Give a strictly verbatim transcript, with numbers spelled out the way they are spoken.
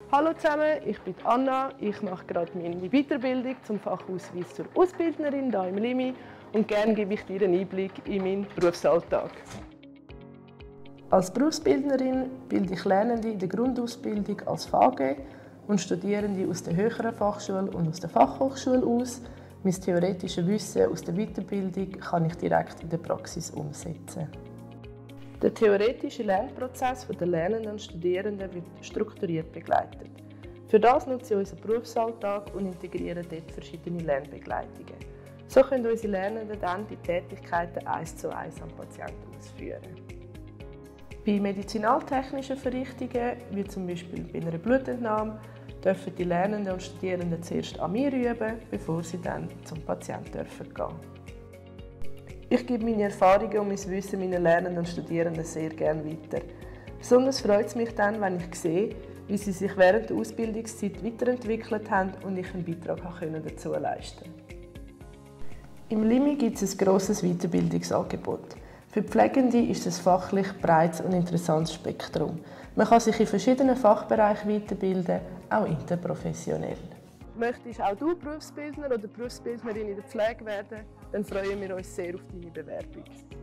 Hallo zusammen, ich bin Anna. Ich mache gerade meine Weiterbildung zum Fachausweis zur Ausbildnerin hier im Limi und gerne gebe ich dir einen Einblick in meinen Berufsalltag. Als Berufsbildnerin bilde ich Lernende in der Grundausbildung als V G und Studierende aus der höheren Fachschule und aus der Fachhochschule aus. Mein theoretisches Wissen aus der Weiterbildung kann ich direkt in der Praxis umsetzen. Der theoretische Lernprozess der Lernenden und Studierenden wird strukturiert begleitet. Für das nutzen wir unseren Berufsalltag und integrieren dort verschiedene Lernbegleitungen. So können unsere Lernenden dann die Tätigkeiten eins zu eins am Patienten ausführen. Bei medizinaltechnischen Verrichtungen, wie zum Beispiel bei einer Blutentnahme, dürfen die Lernenden und Studierenden zuerst an mir üben, bevor sie dann zum Patienten dürfen gehen. Ich gebe meine Erfahrungen und mein Wissen meinen Lernenden und Studierenden sehr gerne weiter. Besonders freut es mich dann, wenn ich sehe, wie sie sich während der Ausbildungszeit weiterentwickelt haben und ich einen Beitrag dazu leisten konnte. Im Limi gibt es ein grosses Weiterbildungsangebot. Für die Pflegende ist es ein fachlich breites und interessantes Spektrum. Man kann sich in verschiedenen Fachbereichen weiterbilden, auch interprofessionell. Möchtest auch du Berufsbildner oder Berufsbildnerin in der Pflege werden? Dann freuen wir uns sehr auf deine Bewerbung.